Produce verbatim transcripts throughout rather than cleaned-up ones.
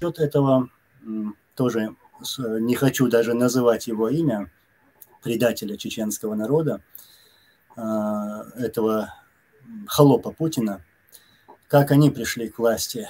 насчет этого тоже не хочу даже называть его имя, предателя чеченского народа, этого холопа Путина, как они пришли к власти.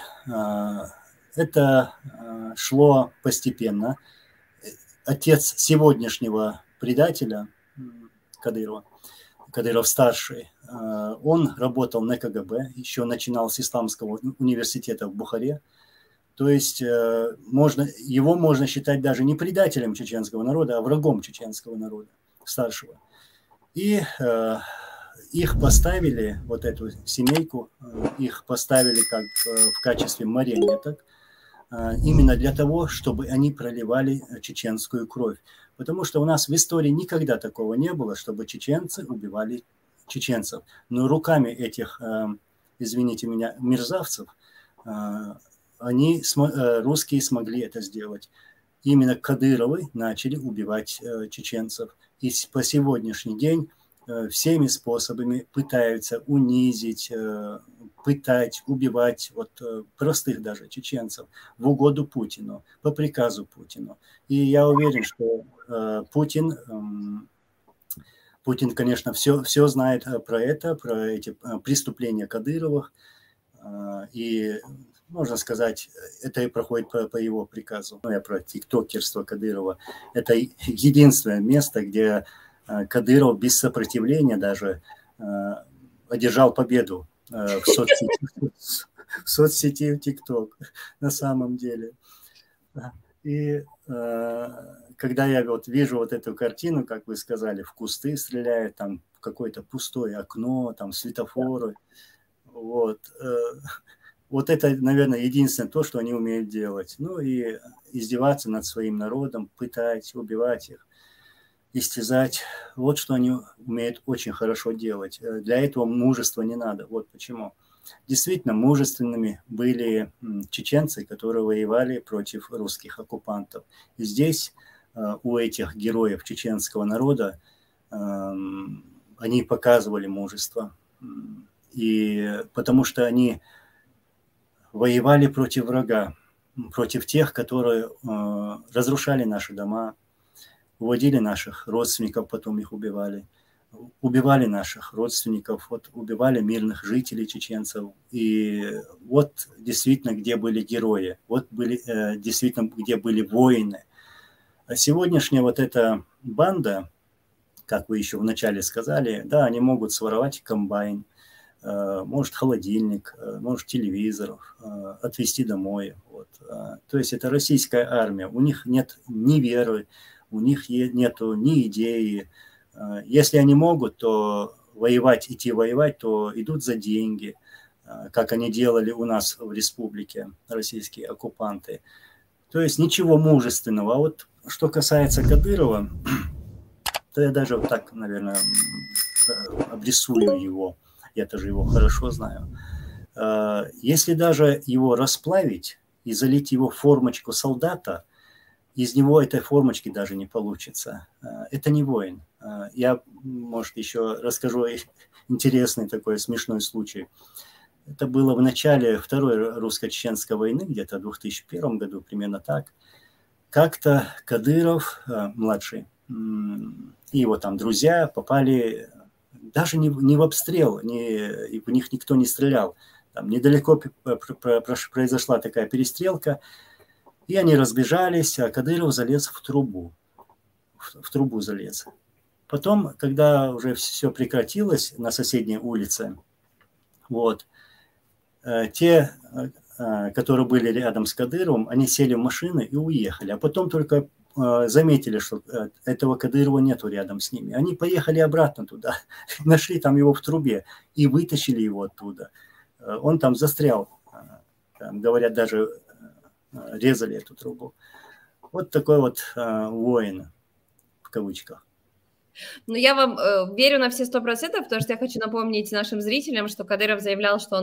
Это шло постепенно. Отец сегодняшнего предателя Кадырова, Кадыров-старший, он работал на КГБ, еще начинал с Исламского университета в Бухаре. То есть можно, его можно считать даже не предателем чеченского народа, а врагом чеченского народа, старшего. И э, их поставили, вот эту семейку, их поставили как в качестве марионеток, э, именно для того, чтобы они проливали чеченскую кровь. Потому что у нас в истории никогда такого не было, чтобы чеченцы убивали чеченцев. Но руками этих, э, извините меня, мерзавцев, э, они, русские, смогли это сделать. Именно Кадыровы начали убивать э, чеченцев. И по сегодняшний день э, всеми способами пытаются унизить, э, пытать, убивать вот, э, простых даже чеченцев в угоду Путину, по приказу Путину. И я уверен, что э, Путин, э, Путин, конечно, все, все знает про это, про эти преступления Кадыровых. Э, и можно сказать, это и проходит по, по его приказу. Ну, я про тиктокерство Кадырова. Это единственное место, где э, Кадыров без сопротивления даже э, одержал победу э, в соцсети, в соцсети в ТикТок на самом деле. И э, когда я вот вижу вот эту картину, как вы сказали, в кусты стреляют, там какое-то пустое окно, там светофоры, вот. Э, Вот это, наверное, единственное то, что они умеют делать. Ну и издеваться над своим народом, пытать, убивать их, истязать. Вот что они умеют очень хорошо делать. Для этого мужества не надо. Вот почему. Действительно, мужественными были чеченцы, которые воевали против русских оккупантов. И здесь у этих героев чеченского народа они показывали мужество. И потому что они воевали против врага, против тех, которые э, разрушали наши дома, уводили наших родственников, потом их убивали, убивали наших родственников, вот, убивали мирных жителей чеченцев. И вот действительно, где были герои, вот были, э, действительно, где были воины. А сегодняшняя вот эта банда, как вы еще вначале сказали, да, они могут своровать комбайн, может холодильник, может телевизор, отвезти домой. Вот. То есть это российская армия. У них нет ни веры, у них нет ни идеи. Если они могут, то воевать, идти воевать, то идут за деньги, как они делали у нас в республике, российские оккупанты. То есть ничего мужественного. А вот что касается Кадырова, то я даже вот так, наверное, обрисую его. Я тоже его хорошо знаю. Если даже его расплавить и залить его в формочку солдата, из него этой формочки даже не получится. Это не воин. Я, может, еще расскажу интересный такой смешной случай. Это было в начале Второй русско-чеченской войны, где-то в две тысячи первом году, примерно так. Как-то Кадыров, младший, и его там друзья попали даже не, не в обстрел, не, в них никто не стрелял. Там недалеко произошла такая перестрелка, и они разбежались, а Кадыров залез в трубу. В, в трубу залез. Потом, когда уже все прекратилось на соседней улице, вот, те, которые были рядом с Кадыровым, они сели в машины и уехали. А потом только заметили, что этого Кадырова нету рядом с ними. Они поехали обратно туда, нашли там его в трубе и вытащили его оттуда. Он там застрял. Там, говорят, даже резали эту трубу. Вот такой вот воин, в кавычках. Ну, я вам э, верю на все сто процентов, потому что я хочу напомнить нашим зрителям, что Кадыров заявлял, что он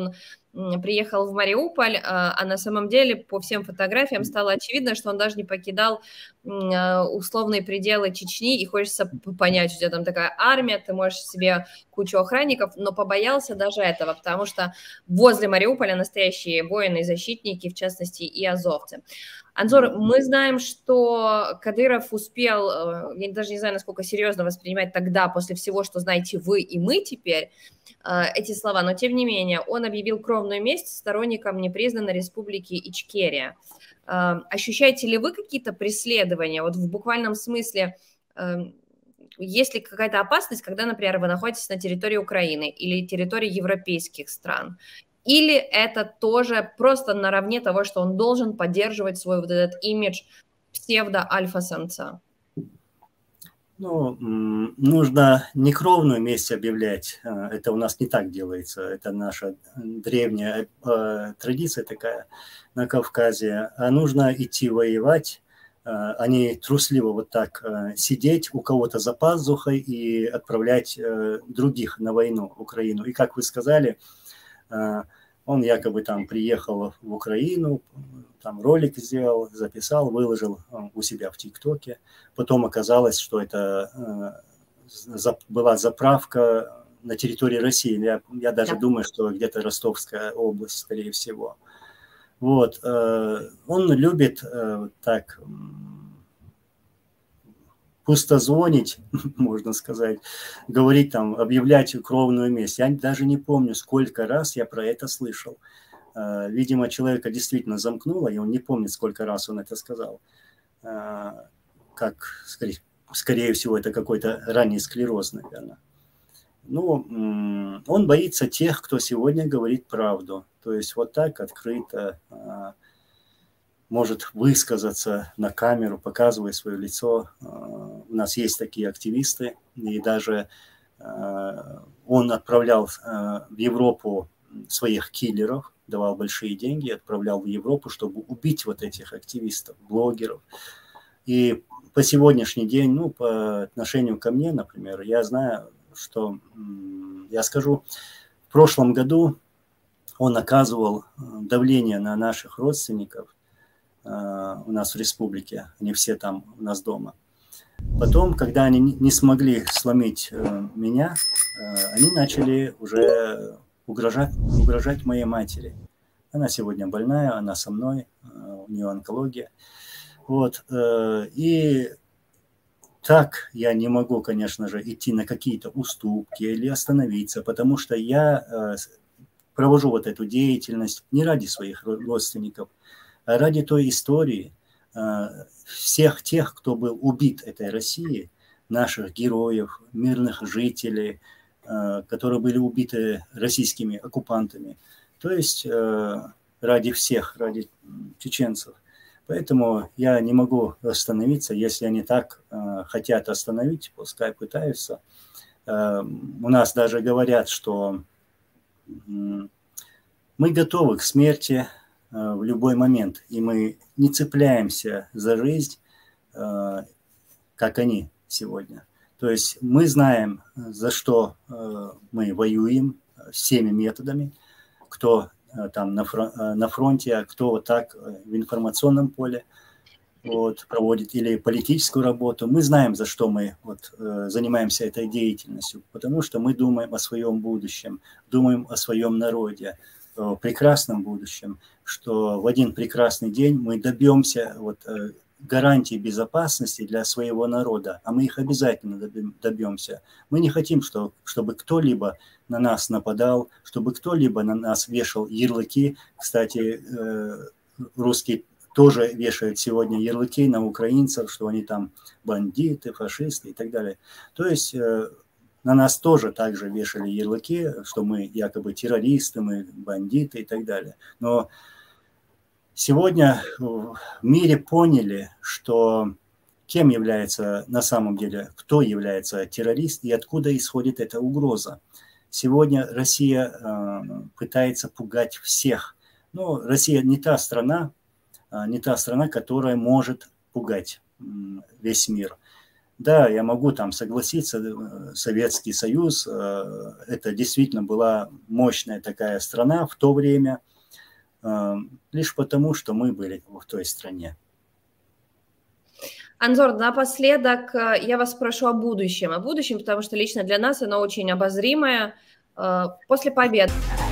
приехал в Мариуполь, а на самом деле по всем фотографиям стало очевидно, что он даже не покидал условные пределы Чечни, и хочется понять, у тебя там такая армия, ты можешь себе кучу охранников, но побоялся даже этого, потому что возле Мариуполя настоящие воины и защитники, в частности и азовцы. Анзор, мы знаем, что Кадыров успел, я даже не знаю, насколько серьезно воспринимать тогда, после всего, что знаете вы и мы теперь, эти слова, но тем не менее он объявил кровную месть сторонникам непризнанной республики Ичкерия. Ощущаете ли вы какие-то преследования, вот в буквальном смысле, есть ли какая-то опасность, когда, например, вы находитесь на территории Украины или территории европейских стран? Или это тоже просто наравне того, что он должен поддерживать свой вот этот имидж псевдо-альфа-самца? Ну, нужно не кровную месть объявлять, это у нас не так делается, это наша древняя традиция такая на Кавказе, а нужно идти воевать, а не трусливо вот так сидеть у кого-то за пазухой и отправлять других на войну в Украину. И как вы сказали, он якобы там приехал в Украину, там ролик сделал, записал, выложил у себя в ТикТоке. Потом оказалось, что это э, была заправка на территории России. Я, я даже да. думаю, что где-то Ростовская область, скорее всего. Вот. Э, он любит э, так пустозвонить, можно сказать, говорить там, объявлять кровную месть. Я даже не помню, сколько раз я про это слышал. Видимо, человека действительно замкнуло, и он не помнит, сколько раз он это сказал. Как, скорее, скорее всего, это какой-то ранний склероз, наверное. Ну, он боится тех, кто сегодня говорит правду. То есть вот так открыто может высказаться на камеру, показывая свое лицо. У нас есть такие активисты, и даже он отправлял в Европу своих киллеров, давал большие деньги, отправлял в Европу, чтобы убить вот этих активистов, блогеров. И по сегодняшний день, ну, по отношению ко мне, например, я знаю, что, я скажу, в прошлом году он оказывал давление на наших родственников у нас в республике, они все там у нас дома. Потом, когда они не смогли сломить меня, они начали уже угрожать, угрожать моей матери. Она сегодня больная, она со мной, у нее онкология. Вот. И так я не могу, конечно же, идти на какие-то уступки или остановиться, потому что я провожу вот эту деятельность не ради своих родственников, а ради той истории всех тех, кто был убит этой Россией, наших героев, мирных жителей, которые были убиты российскими оккупантами. То есть ради всех, ради чеченцев. Поэтому я не могу остановиться. Если они так хотят остановить, пускай пытаются. У нас даже говорят, что мы готовы к смерти в любой момент, и мы не цепляемся за жизнь, как они сегодня. То есть мы знаем, за что мы воюем всеми методами, кто там на фронте, а кто вот так в информационном поле вот, проводит или политическую работу. Мы знаем, за что мы вот, занимаемся этой деятельностью, потому что мы думаем о своем будущем, думаем о своем народе, о прекрасном будущем, что в один прекрасный день мы добьемся вот, гарантии безопасности для своего народа, а мы их обязательно добьемся. Мы не хотим, что, чтобы кто-либо на нас нападал, чтобы кто-либо на нас вешал ярлыки. Кстати, русские тоже вешают сегодня ярлыки на украинцев, что они там бандиты, фашисты и так далее. То есть на нас тоже также вешали ярлыки, что мы якобы террористы, мы бандиты и так далее. Но сегодня в мире поняли, что кем является на самом деле, кто является террорист и откуда исходит эта угроза. Сегодня Россия э, пытается пугать всех. Но Россия не та страна, э, не та страна, которая может пугать э, весь мир. Да, я могу там согласиться, Советский Союз, это действительно была мощная такая страна в то время, лишь потому, что мы были в той стране. Анзор, напоследок я вас спрошу о будущем. О будущем, потому что лично для нас оно очень обозримое. После победы.